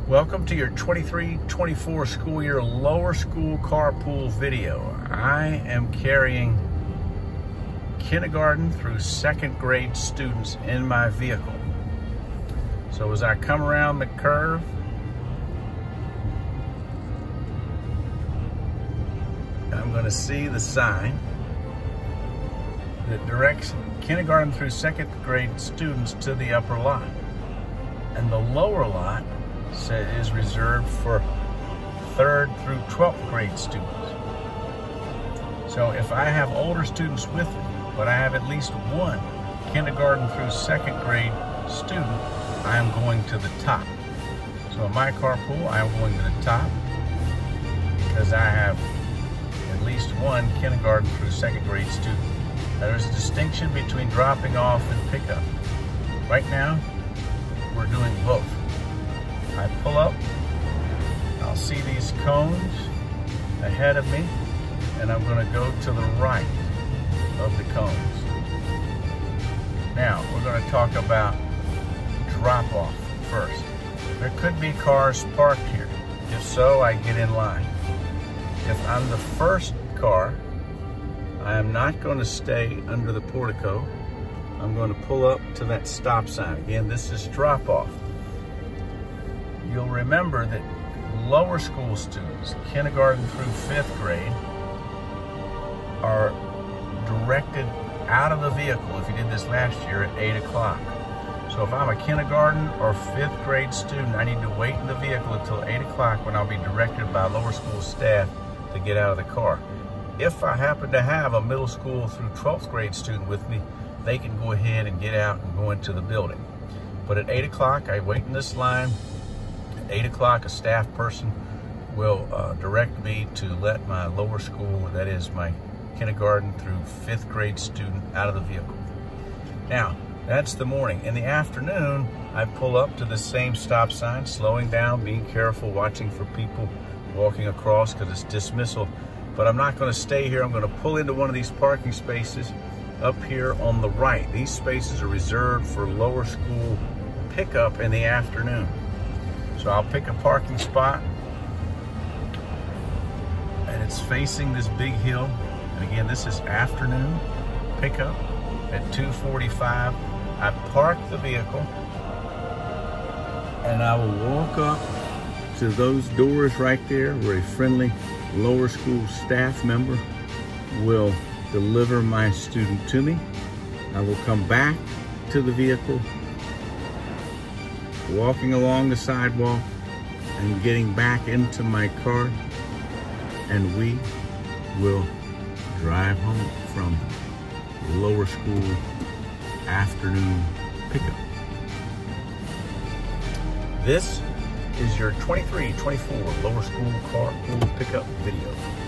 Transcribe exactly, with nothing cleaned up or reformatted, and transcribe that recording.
Welcome to your twenty-three twenty-four school year lower school carpool video. I am carrying kindergarten through second grade students in my vehicle. So as I come around the curve, I'm going to see the sign that directs kindergarten through second grade students to the upper lot. And the lower lot is reserved for third through twelfth grade students. So if I have older students with me, but I have at least one kindergarten through second grade student, I am going to the top. So in my carpool, I am going to the top because I have at least one kindergarten through second grade student. Now, there's a distinction between dropping off and pickup. Right now, we're doing both. I pull up, I'll see these cones ahead of me, and I'm going to go to the right of the cones. Now, we're going to talk about drop-off first. There could be cars parked here. If so, I get in line. If I'm the first car, I am not going to stay under the portico. I'm going to pull up to that stop sign. Again, this is drop-off. You'll remember that lower school students, kindergarten through fifth grade, are directed out of the vehicle if you did this last year at eight o'clock. So if I'm a kindergarten or fifth grade student, I need to wait in the vehicle until eight o'clock when I'll be directed by lower school staff to get out of the car. If I happen to have a middle school through twelfth grade student with me, they can go ahead and get out and go into the building. But at eight o'clock, I wait in this line. At eight o'clock, a staff person will uh, direct me to let my lower school, that is my kindergarten through fifth grade student, out of the vehicle. Now, that's the morning. In the afternoon, I pull up to the same stop sign, slowing down, being careful, watching for people walking across because it's dismissal. But I'm not going to stay here. I'm going to pull into one of these parking spaces up here on the right. These spaces are reserved for lower school pickup in the afternoon. So I'll pick a parking spot, and it's facing this big hill. And again, this is afternoon pickup at two forty-five. I park the vehicle, and I will walk up to those doors right there where a friendly lower school staff member will deliver my student to me. I will come back to the vehicle, walking along the sidewalk and getting back into my car, and we will drive home from lower school afternoon pickup. This is your twenty-three twenty-four lower school carpool pickup video.